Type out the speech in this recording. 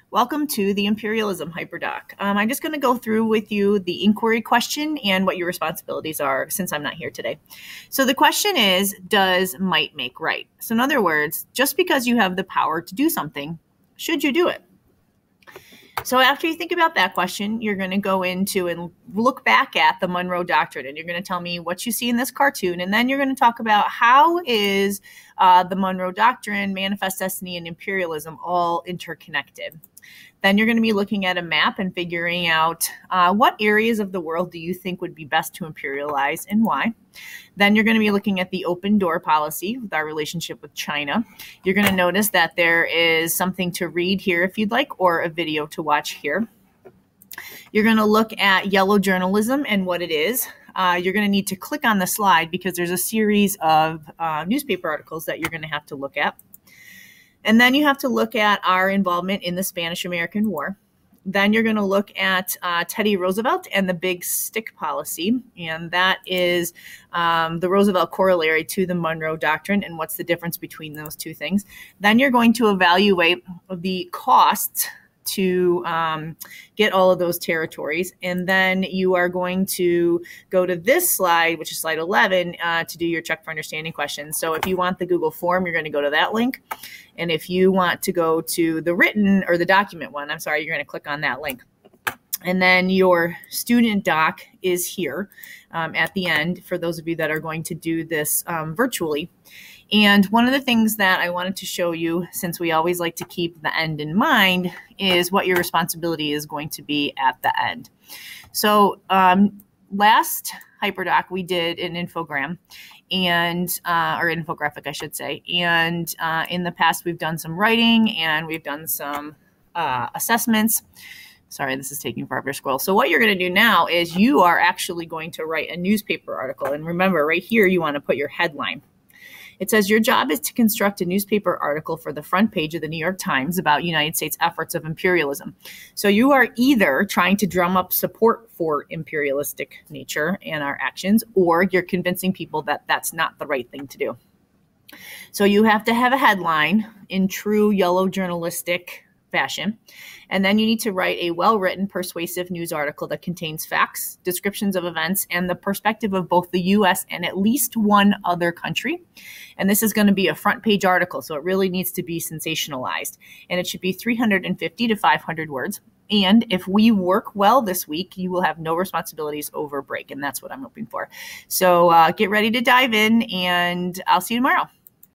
Welcome to the Imperialism Hyperdoc. I'm just going to go through with you the inquiry question and what your responsibilities are since I'm not here today. So the question is, does might make right? So in other words, just because you have the power to do something, should you do it? So after you think about that question, you're going to go into and look back at the Monroe Doctrine, and you're going to tell me what you see in this cartoon, and then you're going to talk about how is the Monroe Doctrine, Manifest Destiny, and imperialism all interconnected. Then you're going to be looking at a map and figuring out what areas of the world do you think would be best to imperialize and why. Then you're going to be looking at the open door policy with our relationship with China. You're going to notice that there is something to read here if you'd like, or a video to watch here. You're going to look at yellow journalism and what it is. You're going to need to click on the slide because there's a series of newspaper articles that you're going to have to look at. And then you have to look at our involvement in the Spanish-American War. Then you're going to look at Teddy Roosevelt and the big stick policy. And that is the Roosevelt corollary to the Monroe Doctrine and what's the difference between those two things. Then you're going to evaluate the costs to get all of those territories. And then you are going to go to this slide, which is slide 11, to do your check for understanding questions. So if you want the Google form, you're going to go to that link. And if you want to go to the written or the document one, I'm sorry, you're going to click on that link. And then your student doc is here at the end for those of you that are going to do this virtually. And one of the things that I wanted to show you, since we always like to keep the end in mind, is what your responsibility is going to be at the end. So last Hyperdoc, we did an infogram and or infographic, I should say. And in the past, we've done some writing and we've done some assessments. Sorry, this is taking forever to scroll. So what you're going to do now is you are actually going to write a newspaper article. And remember, right here, you want to put your headline. It says your job is to construct a newspaper article for the front page of the New York Times about United States efforts of imperialism. So you are either trying to drum up support for imperialistic nature and our actions, or you're convincing people that that's not the right thing to do. So you have to have a headline in true yellow journalistic fashion. And then you need to write a well-written, persuasive news article that contains facts, descriptions of events, and the perspective of both the U.S. and at least one other country. And this is going to be a front-page article, so it really needs to be sensationalized. And it should be 350 to 500 words. And if we work well this week, you will have no responsibilities over break, and that's what I'm hoping for. So get ready to dive in, and I'll see you tomorrow.